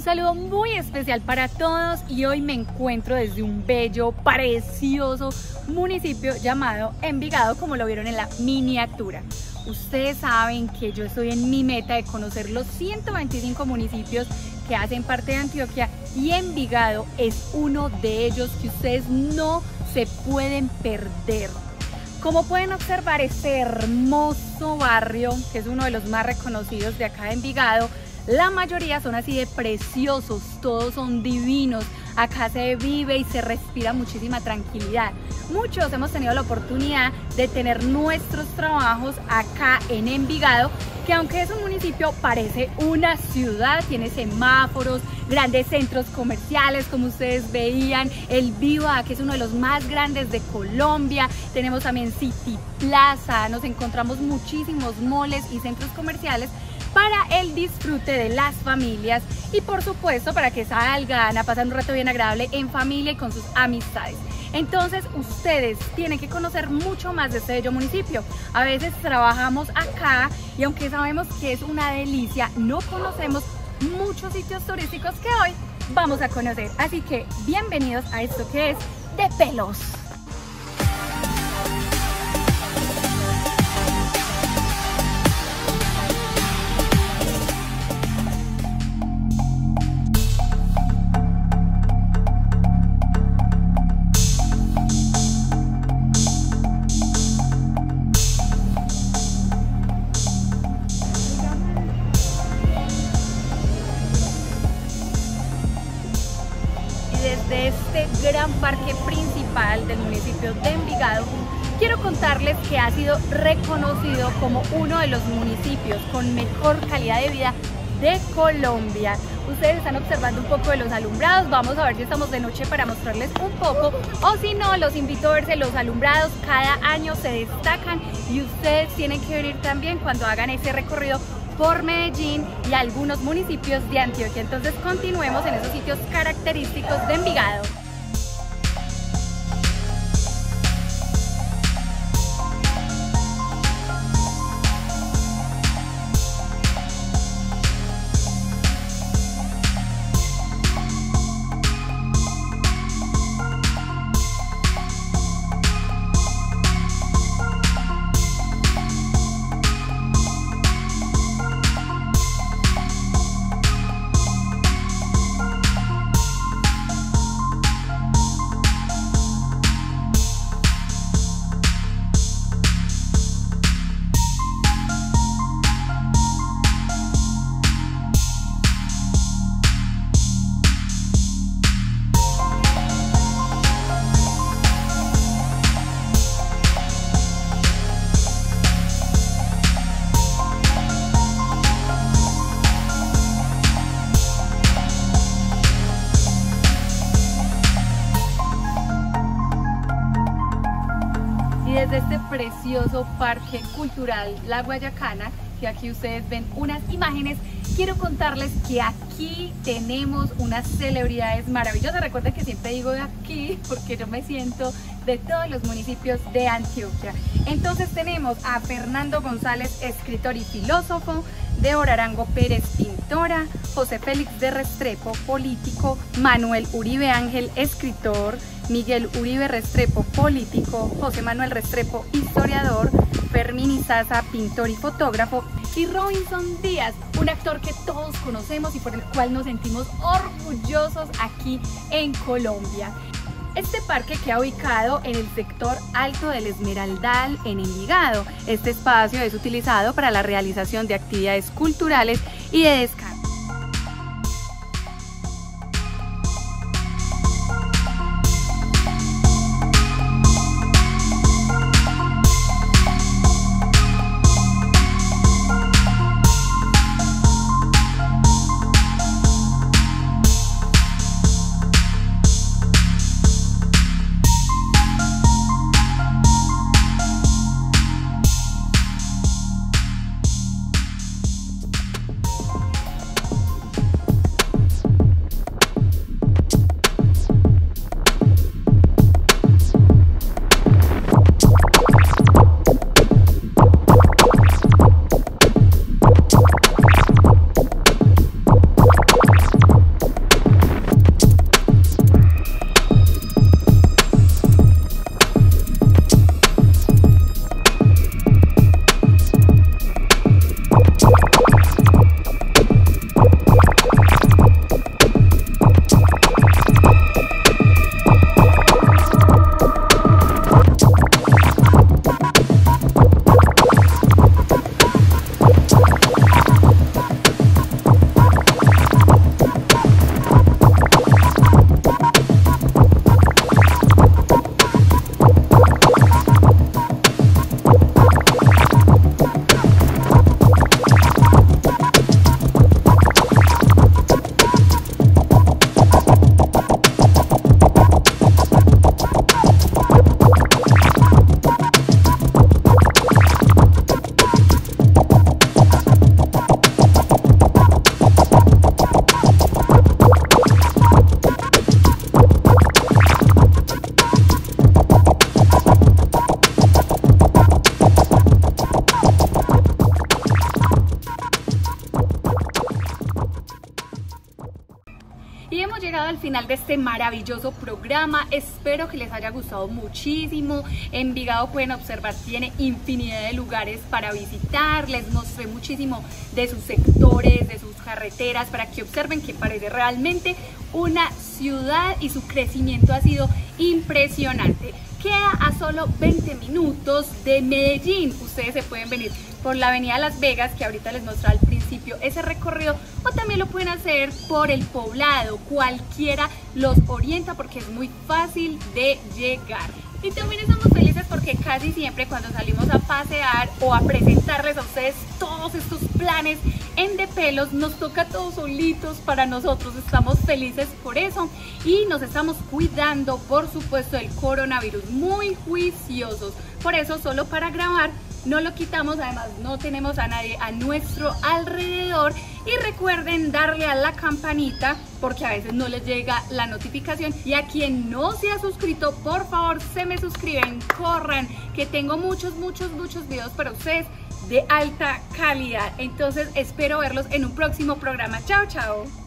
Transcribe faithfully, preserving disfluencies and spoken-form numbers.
Un saludo muy especial para todos y hoy me encuentro desde un bello, precioso municipio llamado Envigado, como lo vieron en la miniatura. Ustedes saben que yo estoy en mi meta de conocer los ciento veinticinco municipios que hacen parte de Antioquia y Envigado es uno de ellos que ustedes no se pueden perder. Como pueden observar, este hermoso barrio, que es uno de los más reconocidos de acá de Envigado, la mayoría son así de preciosos, todos son divinos. Acá se vive y se respira muchísima tranquilidad. Muchos hemos tenido la oportunidad de tener nuestros trabajos acá en Envigado, que aunque es un municipio parece una ciudad, tiene semáforos, grandes centros comerciales como ustedes veían, el Viva, que es uno de los más grandes de Colombia, tenemos también City Plaza, nos encontramos muchísimos moles y centros comerciales para el disfrute de las familias y por supuesto para que salgan a pasar un rato bien agradable en familia y con sus amistades. Entonces ustedes tienen que conocer mucho más de este bello municipio. A veces trabajamos acá y aunque sabemos que es una delicia, no conocemos muchos sitios turísticos que hoy vamos a conocer. Así que bienvenidos a esto que es De Pelos. Desde este gran parque principal del municipio de Envigado, quiero contarles que ha sido reconocido como uno de los municipios con mejor calidad de vida de Colombia. Ustedes están observando un poco de los alumbrados, vamos a ver si estamos de noche para mostrarles un poco, o si no, los invito a verse los alumbrados, cada año se destacan y ustedes tienen que venir también cuando hagan ese recorrido por Medellín y algunos municipios de Antioquia. Entonces continuemos en esos sitios característicos de Envigado. Y desde este precioso parque cultural La Guayacana, que aquí ustedes ven unas imágenes, quiero contarles que aquí tenemos unas celebridades maravillosas. Recuerden que siempre digo de aquí porque yo me siento de todos los municipios de Antioquia. Entonces tenemos a Fernando González, escritor y filósofo, Débora Arango Pérez, pintora, José Félix de Restrepo, político, Manuel Uribe Ángel, escritor, Miguel Uribe Restrepo, político, José Manuel Restrepo, historiador, Fermín Izaza, pintor y fotógrafo, y Robinson Díaz, un actor que todos conocemos y por el cual nos sentimos orgullosos aquí en Colombia. Este parque queda ubicado en el sector alto del Esmeraldal en Envigado. Este espacio es utilizado para la realización de actividades culturales y de descanso. hemos llegado al final de este maravilloso programa. Espero que les haya gustado muchísimo. Envigado, pueden observar, tiene infinidad de lugares para visitar. Les mostré muchísimo de sus sectores, de sus carreteras, para que observen que parece realmente una ciudad y su crecimiento ha sido impresionante. Queda a solo veinte minutos de Medellín. Ustedes se pueden venir por la avenida Las Vegas, que ahorita les mostré al principio ese recorrido, o también lo pueden hacer por el Poblado. Cualquiera los orienta porque es muy fácil de llegar. Y también estamos felices porque casi siempre cuando salimos a pasear o a presentarles a ustedes todos estos planes en De Pelos, nos toca todos solitos para nosotros. Estamos felices por eso y nos estamos cuidando, por supuesto, del coronavirus, muy juiciosos. Por eso, solo para grabar no lo quitamos, además no tenemos a nadie a nuestro alrededor. Y recuerden darle a la campanita porque a veces no les llega la notificación. Y a quien no se ha suscrito, por favor se me suscriben, corran, que tengo muchos, muchos, muchos videos para ustedes de alta calidad. Entonces espero verlos en un próximo programa. Chao, chao.